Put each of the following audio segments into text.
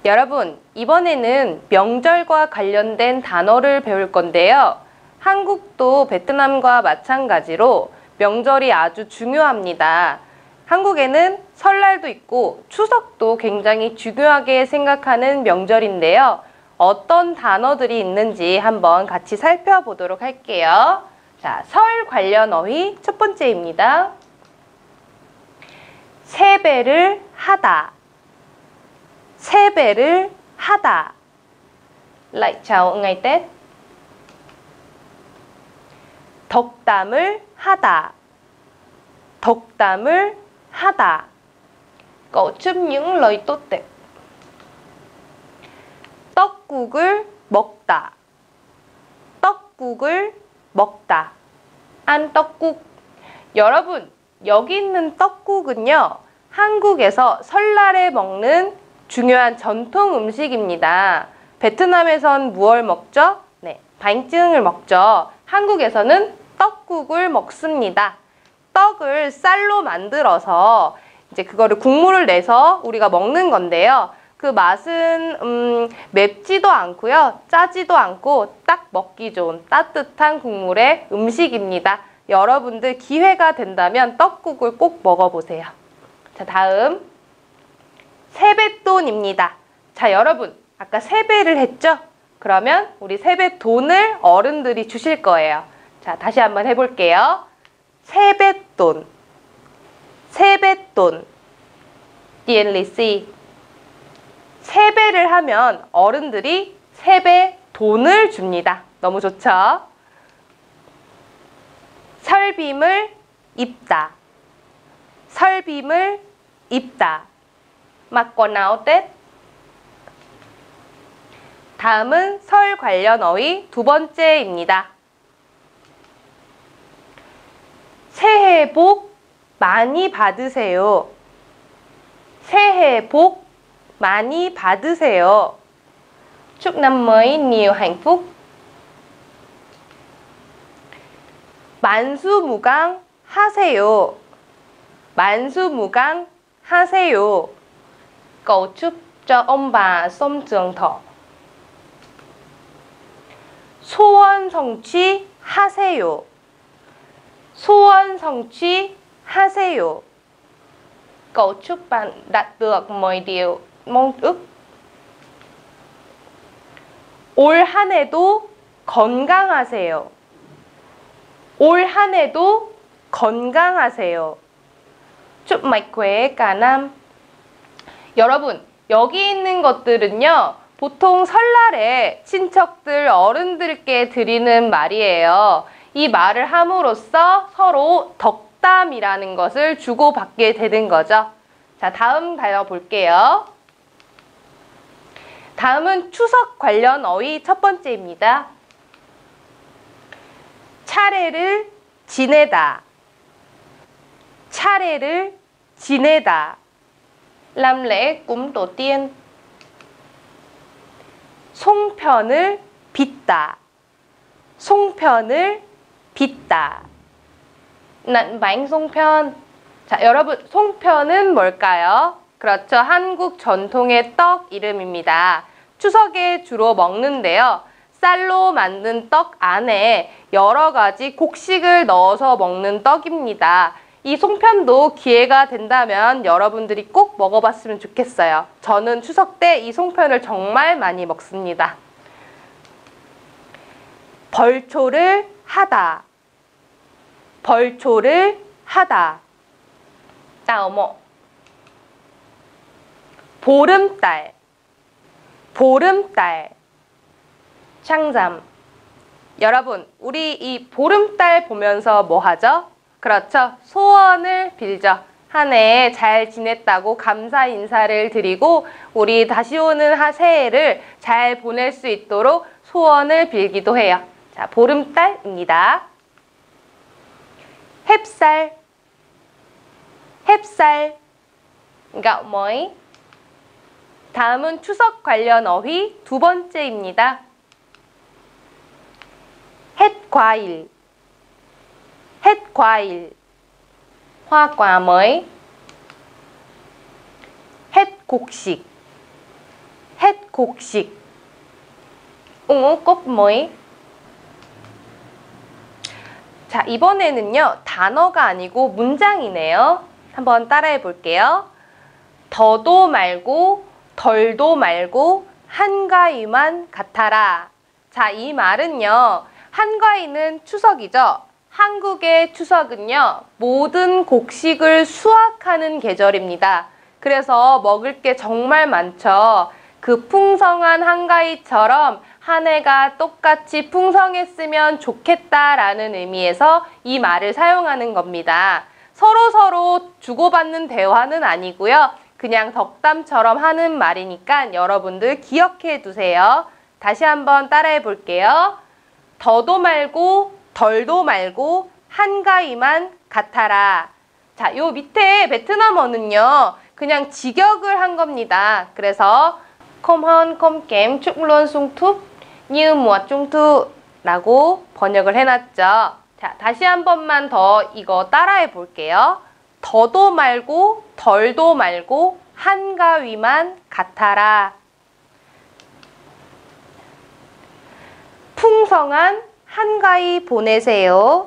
여러분, 이번에는 명절과 관련된 단어를 배울 건데요. 한국도 베트남과 마찬가지로 명절이 아주 중요합니다. 한국에는 설날도 있고 추석도 굉장히 중요하게 생각하는 명절인데요. 어떤 단어들이 있는지 한번 같이 살펴보도록 할게요. 자, 설 관련 어휘 첫 번째입니다. 세배를 하다. 세배를 하다. Lại chào ngày Tết. 덕담을 하다. 덕담을 하다. Cậu chúc những lời tốt đẹp. 떡국을 먹다. 떡국을 먹다. ăn 떡국. 여러분, 여기 있는 떡국은요, 한국에서 설날에 먹는 중요한 전통 음식입니다. 베트남에선 무얼 먹죠? 네, 바잉증을 먹죠. 한국에서는 떡국을 먹습니다. 떡을 쌀로 만들어서 이제 그거를 국물을 내서 우리가 먹는 건데요. 그 맛은 맵지도 않고요. 짜지도 않고 딱 먹기 좋은 따뜻한 국물의 음식입니다. 여러분들 기회가 된다면 떡국을 꼭 먹어보세요. 자, 다음 세뱃돈입니다. 자, 여러분 아까 세배를 했죠? 그러면 우리 세뱃돈을 어른들이 주실 거예요. 자, 다시 한번 해볼게요. 세뱃돈. 세뱃돈. tiền 세배를 하면 어른들이 세뱃돈을 줍니다. 너무 좋죠? 설빔을 입다. 설빔을 입다. mặc quần áo Tết. 다음은 설 관련 어휘 두 번째입니다. 새해 복 많이 받으세요. 새해 복 많이 받으세요. Chúc năm mới nhiều hạnh phúc. 만수무강 하세요. 만수무강 하세요. Cầu chúc cho ông bà sống trường thọ. 소원 성취 하세요. 소원 성취 하세요. Cầu chúc bạn đạt được mọi điều mong ước. 올 한 해도 건강하세요. 올 한 해도 건강하세요. Chúc mạnh khỏe cả năm. 여러분, 여기 있는 것들은요, 보통 설날에 친척들, 어른들께 드리는 말이에요. 이 말을 함으로써 서로 덕담이라는 것을 주고받게 되는 거죠. 자, 다음 다뤄볼게요. 다음은 추석 관련 어휘 첫 번째입니다. 차례를 지내다. 차례를 지내다. làm lễ cúng tổ tiên. 송편을 빚다. 송편을 빚다. nặn bánh 송편. 자, 여러분, 송편은 뭘까요? 그렇죠. 한국 전통의 떡 이름입니다. 추석에 주로 먹는데요. 쌀로 만든 떡 안에 여러 가지 곡식을 넣어서 먹는 떡입니다. 이 송편도 기회가 된다면 여러분들이 꼭 먹어봤으면 좋겠어요. 저는 추석 때 이 송편을 정말 많이 먹습니다. 벌초를 하다. 벌초를 하다. 따오모. 보름달. 보름달. 창잠. 여러분, 우리 이 보름달 보면서 뭐 하죠? 그렇죠. 소원을 빌죠. 한 해 잘 지냈다고 감사 인사를 드리고 우리 다시 오는 새해를 잘 보낼 수 있도록 소원을 빌기도 해요. 자, 보름달입니다. 햅쌀. 햅쌀. gạo mới. 다음은 추석 관련 어휘 두 번째입니다. 햇과일. 햇과일. hoa quả mới. 햇곡식. 곡식. 꽃 뭐이? 자, 이번에는요, 단어가 아니고 문장이네요. 한번 따라해 볼게요. 더도 말고, 덜도 말고, 한가위만 같아라. 자, 이 말은요, 한가위는 추석이죠. 한국의 추석은요, 모든 곡식을 수확하는 계절입니다. 그래서 먹을 게 정말 많죠. 그 풍성한 한가위처럼 한 해가 똑같이 풍성했으면 좋겠다라는 의미에서 이 말을 사용하는 겁니다. 서로 주고받는 대화는 아니고요. 그냥 덕담처럼 하는 말이니까 여러분들 기억해 두세요. 다시 한번 따라해 볼게요. 더도 말고 덜도 말고 한가위만 같아라. 자, 요 밑에 베트남어는요. 그냥 직역을 한 겁니다. 그래서 Không hơn không kém chúc luôn sung túc như mùa trung thu 라고 번역을 해놨죠. 자, 다시 한 번만 더 이거 따라해 볼게요. 더도 말고 덜도 말고 한가위만 같아라. 풍성한 한가위 보내세요.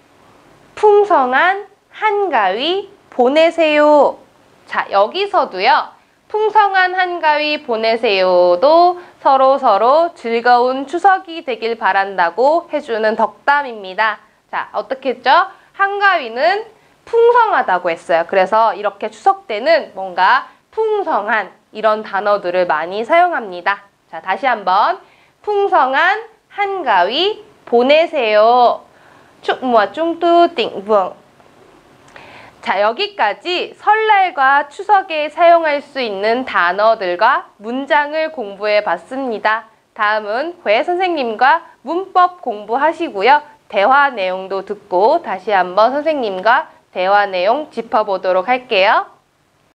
풍성한 한가위 보내세요. 자, 여기서도요. 풍성한 한가위 보내세요도 서로 즐거운 추석이 되길 바란다고 해주는 덕담입니다. 자, 어떻게 했죠? 한가위는 풍성하다고 했어요. 그래서 이렇게 추석 때는 뭔가 풍성한 이런 단어들을 많이 사용합니다. 자, 다시 한번 풍성한 한가위 보내세요. Chúc mùa Trung thu thịnh vượng. 자, 여기까지 설날과 추석에 사용할 수 있는 단어들과 문장을 공부해 봤습니다. 다음은 회 선생님과 문법 공부하시고요. 대화 내용도 듣고 다시 한번 선생님과 대화 내용 짚어보도록 할게요.